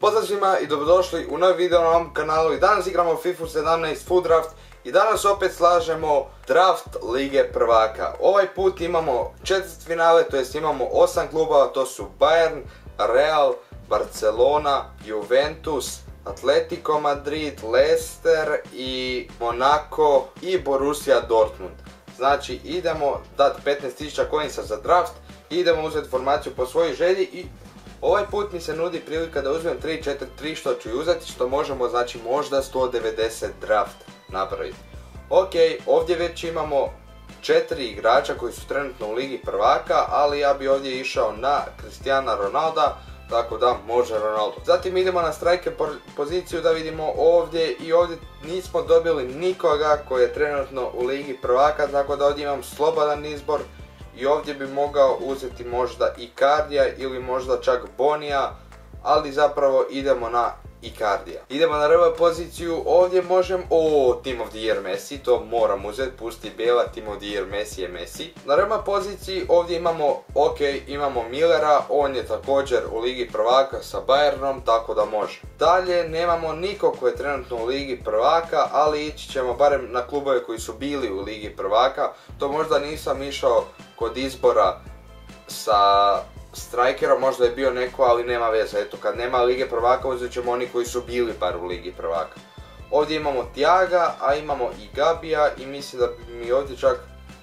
Pozdrav svima i dobrodošli u novi video na ovom kanalu. I danas igramo FIFA 17 Full Draft i danas opet slažemo draft Lige prvaka. Ovaj put imamo četvrtfinale, to jest imamo 8 klubova, to su Bayern, Real, Barcelona, Juventus, Atletico Madrid, Leicester i Monaco i Borussia Dortmund. Znači idemo dati 15.000 coinsa za draft i idemo uzeti formaciju po svojoj želji i ovaj put mi se nudi prilika da uzmem 3-4-3 što ću uzeti, što možemo znači možda 190 draft napraviti. Ok, ovdje već imamo 4 igrača koji su trenutno u Ligi prvaka, ali ja bi ovdje išao na Cristiana Ronalda, tako da može Ronaldo. Zatim idemo na striker poziciju da vidimo ovdje i ovdje nismo dobili nikoga koji je trenutno u Ligi prvaka, tako da ovdje imam slobodan izbor. I ovdje bi mogao uzeti možda Icardija ili možda čak Bonija, ali zapravo idemo na Icardija. Idemo na RB poziciju, ovdje možem, Team of the Year Messi, to moram uzeti, pusti Bela, Team of the Year Messi je Messi. Na RB poziciji ovdje imamo, imamo Millera, on je također u Ligi prvaka sa Bayernom, tako da može. Dalje nemamo nikog koji je trenutno u Ligi prvaka, ali ići ćemo barem na klubove koji su bili u Ligi prvaka. To možda nisam išao kod izbora sa strikerom, možda je bio neko, ali nema veze. Eto, kad nema Lige prvaka uzet ćemo oni koji su bili bar u Ligi prvaka. Ovdje imamo Thiaga, a imamo i Gabija i mislim da bi mi ovdje čak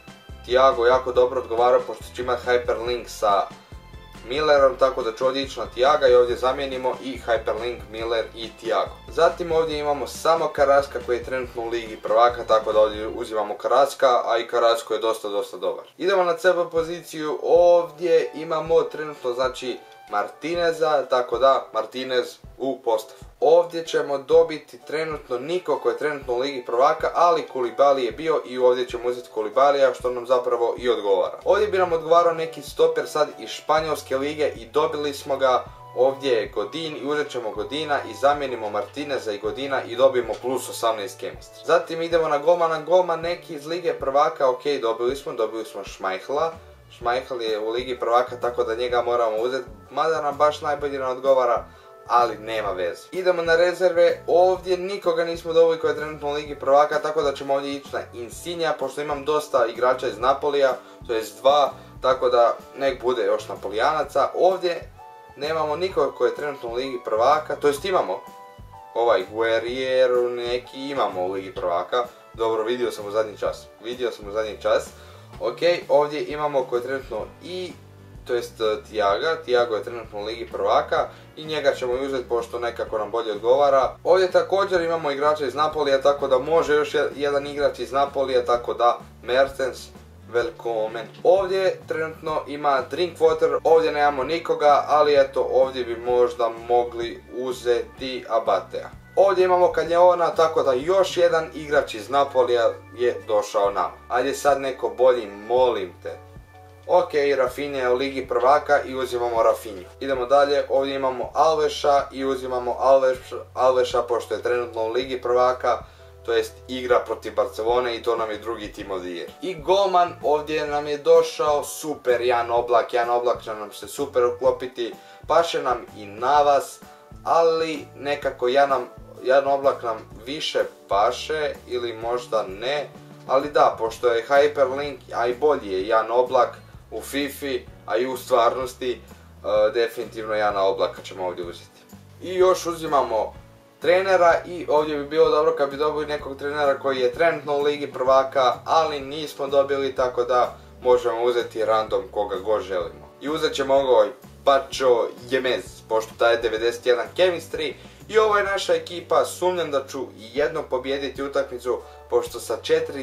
Thiago jako dobro odgovarao pošto će imati hyperlink sa Millerom, tako da ću ovdje ići na Thiaga i ovdje zamijenimo i hyperlink Miller i Thiago. Zatim ovdje imamo samo Carrasca koji je trenutno u Ligi prvaka, tako da ovdje uzimamo Carrasca, a i Carrasco je dosta dobar. Idemo na CB poziciju, ovdje imamo trenutno znači Martineza, tako da Martinez u postavu. Ovdje ćemo dobiti trenutno niko koji je trenutno u Ligi prvaka, ali Koulibaly je bio i ovdje ćemo uzeti Koulibalya što nam zapravo i odgovara. Ovdje bi nam odgovarao neki stoper sad iz Španjolske lige i dobili smo ga. Ovdje je Godin i uzet ćemo Godina i zamijenimo Martineza i Godina i dobijemo plus 18 chemistry. Zatim idemo na golman neki iz Lige prvaka, dobili smo Schmeichela. Schmeichel je u Ligi prvaka, tako da njega moramo uzeti, mada nam baš najbolje ne odgovara, ali nema veze. Idemo na rezerve, ovdje nikoga nismo dobili koji je trenutno u Ligi prvaka, tako da ćemo ovdje ići na Insignija, pošto imam dosta igrača iz Napolija, to jest 2, tako da nek bude još Napolijanaca. Ovdje nemamo nikoga koji je trenutno u Ligi prvaka, to jest imamo ovaj Guerriero neki imamo u Ligi prvaka, dobro vidio sam u zadnji čas. Ok, ovdje imamo koji je trenutno Thiago je trenutno u Ligi prvaka i njega ćemo uzeti pošto nekako nam bolje odgovara. Ovdje također imamo igrača iz Napolija, tako da može još jedan igrač iz Napolija, tako da Mertens, welcome. Ovdje trenutno ima Drinkwater, ovdje nemamo nikoga, ali eto ovdje bi možda mogli uzeti Abatea. Ovdje imamo Canjona, tako da još jedan igrač iz Napolija je došao nama. Ajde sad neko bolji, molim te. Ok, Rafinha je u Ligi prvaka i uzimamo Rafinhu. Idemo dalje, ovdje imamo Alvesa i uzimamo Alvesa pošto je trenutno u Ligi prvaka, to jest igra protiv Barcelone i to nam je drugi Team of the Year. I golman, ovdje nam je došao super Jan Oblak će nam se super uklopiti, paše nam i Navas, ali nekako Jan Oblak nam više paše ili možda ne, ali da, pošto je hyperlink, a i bolji je Jan Oblak u FIFA, a i u stvarnosti, definitivno Jana Oblaka ćemo ovdje uzeti. I još uzimamo trenera i ovdje bi bilo dobro kad bi dobili nekog trenera koji je trenutno u Ligi prvaka, ali nismo dobili, tako da možemo uzeti random koga god želimo. I uzet ćemo ovaj Pacho Jemez, pošto taj je 91 chemistry. I ovo je naša ekipa, sumnjam da ću jednom pobijediti utakmicu, pošto sa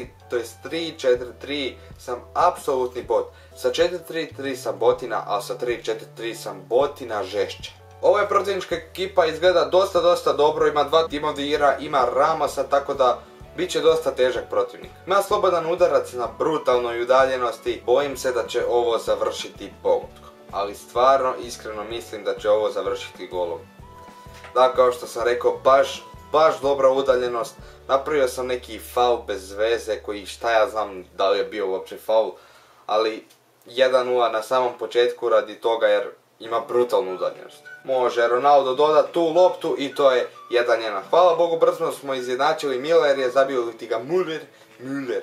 3-4-3 sam apsolutni bot. Sa 4-3-3 sam botina, a sa 3-4-3 sam botina žešće. Ova je protivnička ekipa, izgleda dosta dobro, ima 2 Team of the Yeara, ima Ramosa, tako da bit će dosta težak protivnik. Ima slobodan udarac na brutalnoj udaljenosti, bojim se da će ovo završiti pogodkom. Ali stvarno, iskreno mislim da će ovo završiti golom. Da, kao što sam rekao, baš dobra udaljenost. Napravio sam neki faul bez veze koji šta ja znam da li je bio uopće faul. Ali 1-0 na samom početku radi toga jer ima brutalnu udaljenost. Može Ronaldo dodat tu loptu i to je 1-1. Hvala Bogu, brzo smo izjednačili, Müller je zabio ti ga Müller.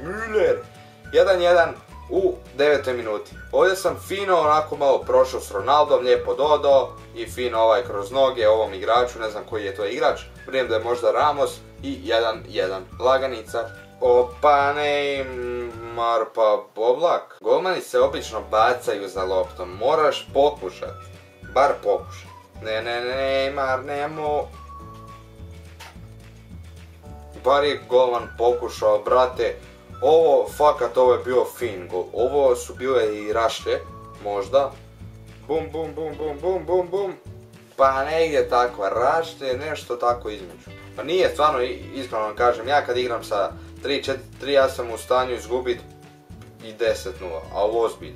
1-1 u 9. minuti. Ovdje sam fino onako malo prošao s Ronaldom, lijepo dodao i fino kroz noge ovom igraču, ne znam koji je to igrač, vrijeme da je možda Ramos i 1-1. Laganica. Opa, Neymar pa Oblak. Golmani se obično bacaju za loptom, moraš pokušat. Bar pokušat. Neymar, nemo. Bar je golman pokušao, brate. Fakat ovo je bio fin gol. Ovo su bile i rašlje, možda. Bum. Pa negdje takva rašlje, nešto tako između. Pa nije, stvarno, iskreno vam kažem, ja kad igram sa 3-4-3 ja sam u stanju izgubit i 10-0, a ovo ozbiljno.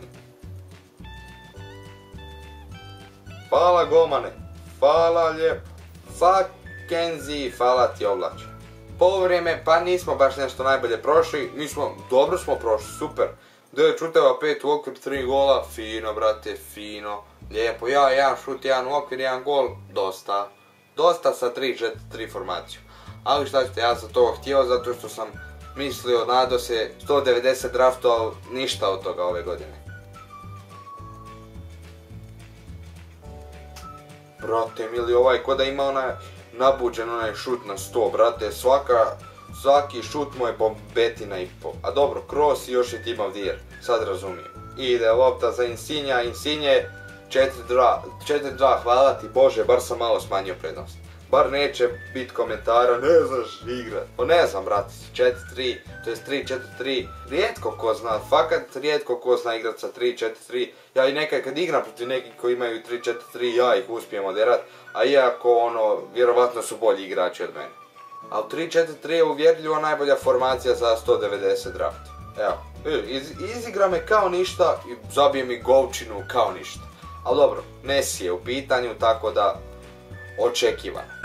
Hvala golmane, hvala lijepo. Kenzi, hvala ti Oblače. Poluvrijeme, pa nismo baš nešto najbolje prošli, dobro smo prošli, super. 9 šuteva, 5 u okvir, 3 gola, fino brate, fino, lijepo. Jedan šut, 1 u okvir, 1 gol, dosta. Dosta sa 3-4-3 formaciju. Ali šta ćete, ja sam to htio zato što sam mislio, nadao se 190 draftova, ali ništa od toga ove godine. Brate mili, ko da ima nabuđen onaj šut na 100, brate, svaki šut mu je bombetina i pol. A dobro, Kroos i još je Tim of the Year, sad razumijem. Ide lopta za Insigne, 4-2, hvala ti Bože, bar sam malo smanjio prednost. Bar neće biti komentara, ne znaš igrat. Ne znam, brate, 4-3, to je 3-4-3, rijetko ko zna, fakat rijetko ko zna igrat sa 3-4-3. Ja i nekad kad igram protiv nekih koji imaju 3-4-3, ja ih uspijem oderat, a iako vjerovatno su bolji igrači od mene. A u 3-4-3 je uvjerljivo najbolja formacija za 190 draft. Evo, izigra me kao ništa i zabije mi golčinu kao ništa. Ali dobro, Messi je u pitanju, tako da očekivan.